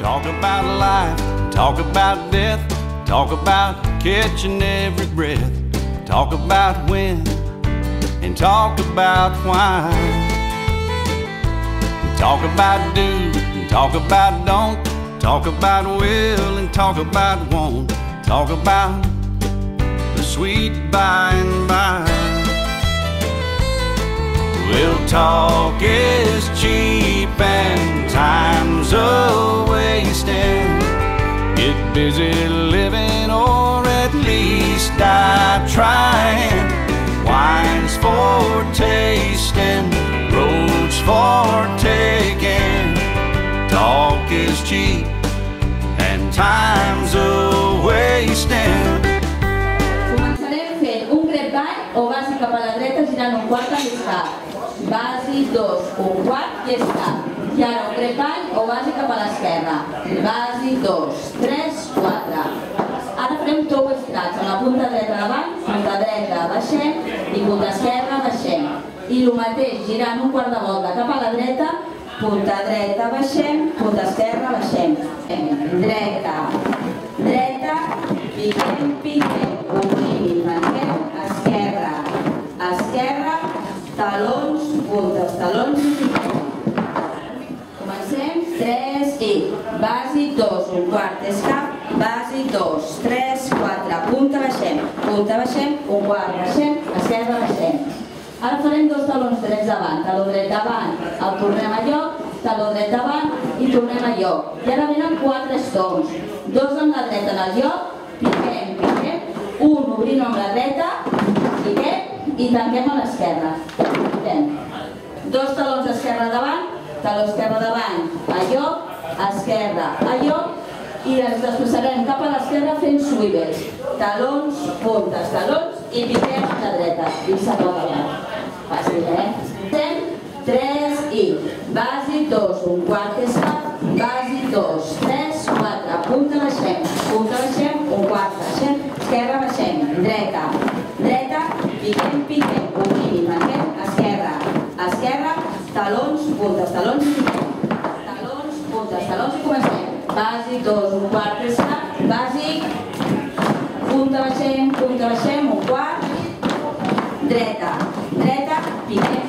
Talk about life, talk about death, talk about catching every breath, talk about when, and talk about why. Talk about do, and talk about don't, talk about will, and talk about won't, talk about the sweet by and by. Well, talk is cheap and time's a-wasting. Get busy living, or at least die trying. Wine's for tasting, roads for taking. Talk is cheap and time's a-wasting. Començarem fent un grapevine o basi cap a la dreta girant un quart amb l'escap. Basi, 2, un quart i escap. I ara un grapevine o basi cap a l'esquerra. Basi, 2, 3, 4. Ara farem toe estirats amb la punta dreta davant, punta dreta baixem i punta esquerra baixem. I el mateix girant un quart de volta cap a la dreta, punta dreta baixem, punta esquerra baixem. Dreta, dreta, piquem, piquem, obrim i manquem, esquerra, esquerra, talons, puntes, talons i piquem. Comencem, 3 i basi, 2, un quart escap, basi, 2, 3, 4, punta baixem, un quart baixem, esquerra baixem. Ara farem dos talons drets davant, taló dret davant, el tornem a lloc, taló dret davant i tornem a lloc. I ara venen 4 stones, 2 amb la dreta en el lloc, piquem, piquem, un obrint amb la dreta, piquem i tanquem a l'esquerra. Dos talons d'esquerra davant, taló esquerra davant, a lloc, esquerra, a lloc, i ens desplaçarem cap a l'esquerra fent swivels. Talons, puntes, talons i piquem amb la dreta. I s'acaba davant. Fàcil, Fem 3 i basi, 2, un quart escap, basi, 2, 3, 4, punta baixem, un quart baixem, esquerra baixem, dreta, dreta, piquem, piquem, obrim i manquem, esquerra, esquerra, talons, puntes, talons i piquem. Talons, puntes, talons i comencem. Basi, 2, un quart escap, bàsic, punta baixem, un quart, dreta, dreta, piquem,